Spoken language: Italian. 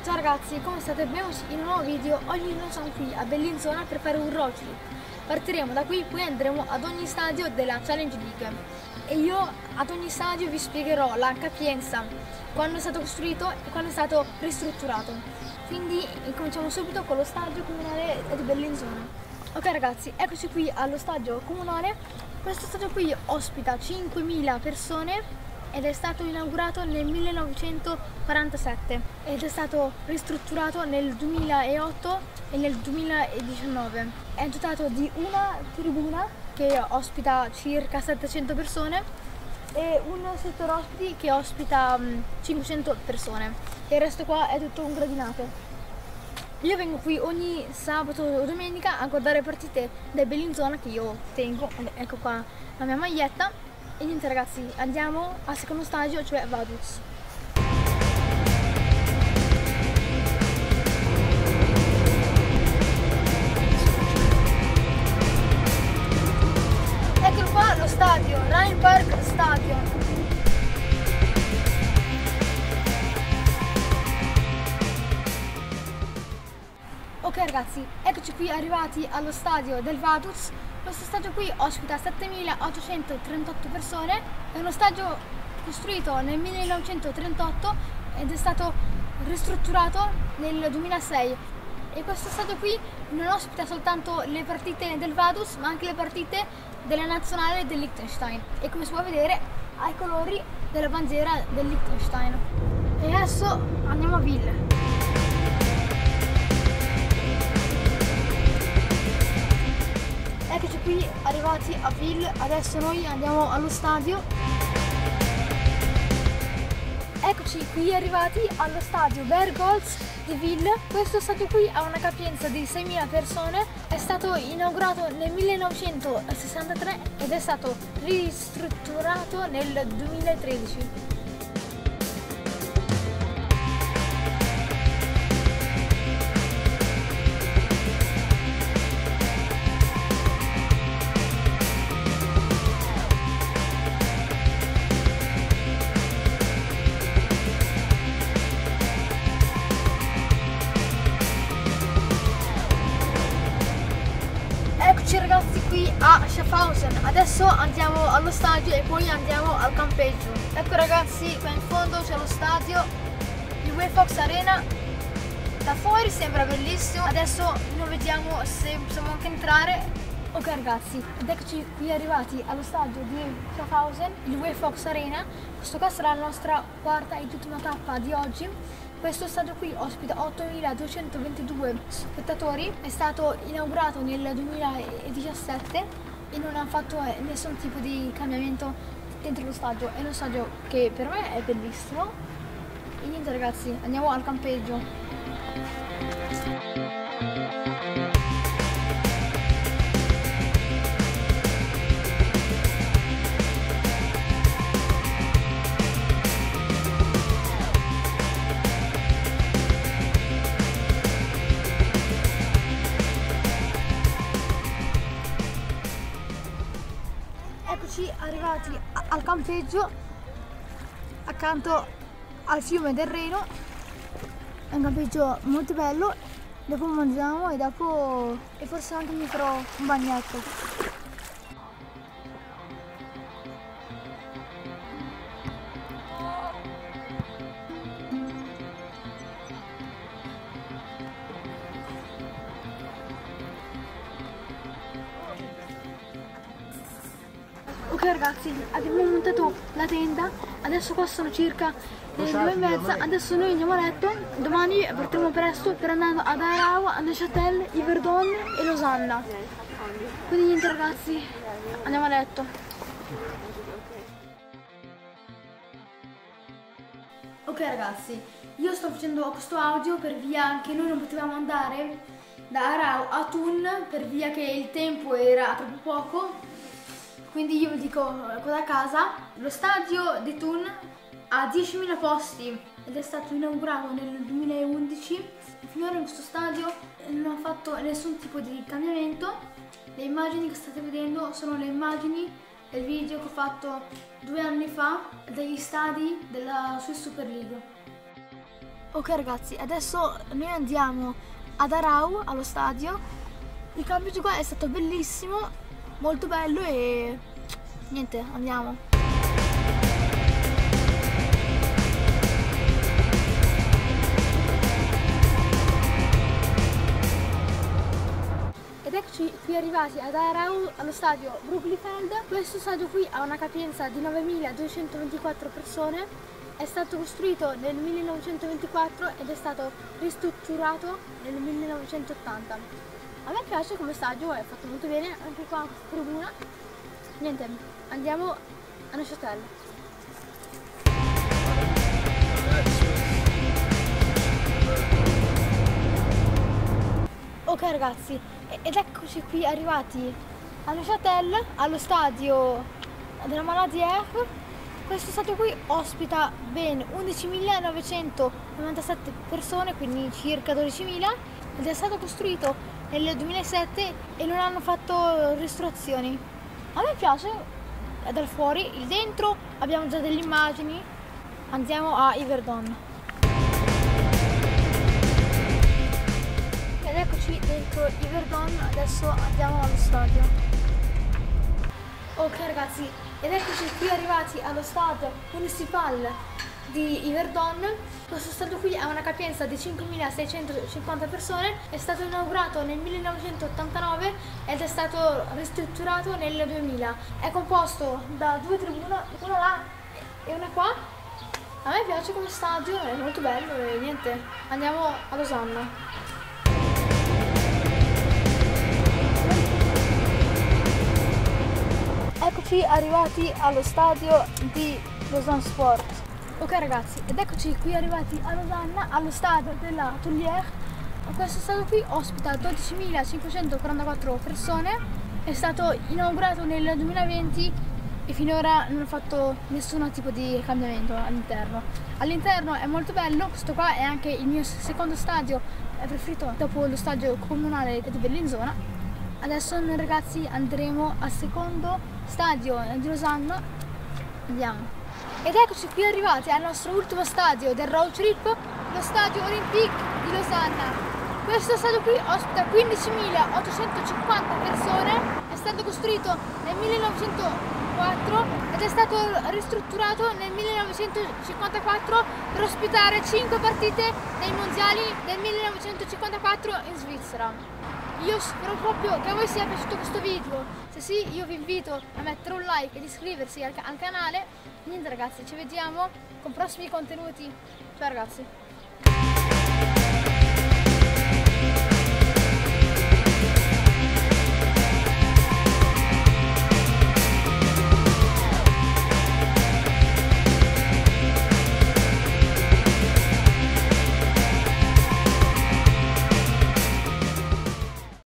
Ciao ragazzi, come state? Benvenuti in un nuovo video. Oggi noi siamo qui a Bellinzona per fare un road trip. Partiremo da qui, poi andremo ad ogni stadio della Challenge League e io ad ogni stadio vi spiegherò la capienza, quando è stato costruito e quando è stato ristrutturato. Quindi cominciamo subito con lo stadio comunale di Bellinzona. Ok ragazzi, eccoci qui allo stadio comunale. Questo stadio qui ospita 5.000 persone ed è stato inaugurato nel 1947 ed è stato ristrutturato nel 2008 e nel 2019. È dotato di una tribuna che ospita circa 700 persone e un settore ospiti che ospita 500 persone. E il resto qua è tutto un gradinato. Io vengo qui ogni sabato o domenica a guardare partite del Bellinzona che io tengo. Ecco qua la mia maglietta. E niente ragazzi, andiamo al secondo stadio, cioè Vaduz. Eccolo qua lo stadio, Rhein Park Stadion. Ok ragazzi, eccoci qui arrivati allo stadio del Vaduz. Questo stadio qui ospita 7.838 persone, è uno stadio costruito nel 1938 ed è stato ristrutturato nel 2006 e questo stadio qui non ospita soltanto le partite del Vaduz ma anche le partite della nazionale del Liechtenstein e come si può vedere ha i colori della bandiera del Liechtenstein. E adesso andiamo a Ville. Eccoci qui arrivati a Ville, adesso noi andiamo allo stadio. Eccoci qui arrivati allo stadio Bergholz di Ville. Questo stadio qui ha una capienza di 6.000 persone, è stato inaugurato nel 1963 ed è stato ristrutturato nel 2013. Eccoci ragazzi qui a Schaffhausen, adesso andiamo allo stadio e poi andiamo al campeggio. Ecco ragazzi, qua in fondo c'è lo stadio, il Wayfox Arena, da fuori sembra bellissimo, adesso noi vediamo se possiamo anche entrare. Ok ragazzi, ed eccoci qui arrivati allo stadio di Schaffhausen, il Wayfox Arena. Questo qua sarà la nostra quarta ed ultima tappa di oggi. Questo stadio qui ospita 8.222 spettatori, è stato inaugurato nel 2017 e non ha fatto nessun tipo di cambiamento dentro lo stadio. È uno stadio che per me è bellissimo. E niente ragazzi, andiamo al campeggio. Eccoci arrivati al campeggio accanto al fiume del Reno, è un campeggio molto bello, dopo mangiamo e forse anche mi farò un bagnetto. Ok ragazzi, abbiamo montato la tenda, adesso qua sono circa le 2:30, adesso noi andiamo a letto, domani partiamo presto per andare ad Aarau, a Neuchâtel, Yverdon e Losanna. Quindi niente ragazzi, andiamo a letto. Ok ragazzi, io sto facendo questo audio per via che noi non potevamo andare da Aarau a Thun per via che il tempo era troppo poco. Quindi io vi dico qua da casa, lo stadio di Thun ha 10.000 posti ed è stato inaugurato nel 2011. Finora in questo stadio non ha fatto nessun tipo di cambiamento. Le immagini che state vedendo sono le immagini del video che ho fatto 2 anni fa degli stadi della Swiss Super League. Ok ragazzi, adesso noi andiamo ad Arau, allo stadio. Il cambio di qua è stato bellissimo, molto bello e niente, andiamo. Ed eccoci qui arrivati ad Arau, allo stadio Brugglifeld. Questo stadio qui ha una capienza di 9.224 persone. È stato costruito nel 1924 ed è stato ristrutturato nel 1980. A me piace come stadio, è fatto molto bene, anche qua tribuna. Niente, andiamo a Neuchâtel. Ok ragazzi, ed eccoci qui arrivati a Neuchâtel, allo stadio della Maladière. Questo stadio qui ospita ben 11.997 persone, quindi circa 12.000, ed è stato costruito nel 2007 e non hanno fatto ristorazioni. A me piace dal fuori, il dentro abbiamo già delle immagini. Andiamo a Yverdon. Ed eccoci dentro Yverdon, adesso andiamo allo stadio. Ok ragazzi, ed eccoci qui arrivati allo stadio municipal di Yverdon. Questo stadio qui ha una capienza di 5.650 persone, è stato inaugurato nel 1989 ed è stato ristrutturato nel 2000. È composto da due tribune, una là e una qua. A me piace come stadio, è molto bello e niente, andiamo a Losanna. Eccoci arrivati allo stadio di Lausanne Sport. Ok ragazzi, ed eccoci qui arrivati a Losanna, allo stadio della Tuilière. Questo stadio qui ospita 12.544 persone, è stato inaugurato nel 2020 e finora non ha fatto nessun tipo di cambiamento all'interno. All'interno è molto bello, questo qua è anche il mio secondo stadio preferito dopo lo stadio comunale di Bellinzona. Adesso noi ragazzi andremo al secondo stadio di Losanna. Andiamo. Ed eccoci qui arrivati al nostro ultimo stadio del road trip, lo stadio Olympique di Losanna. Questo stadio qui ospita 15.850 persone, è stato costruito nel 1904 ed è stato ristrutturato nel 1954 per ospitare 5 partite nei mondiali del 1954 in Svizzera. Io spero proprio che a voi sia piaciuto questo video. Se sì, io vi invito a mettere un like ed iscriversi al canale. Niente ragazzi, ci vediamo con prossimi contenuti. Ciao ragazzi.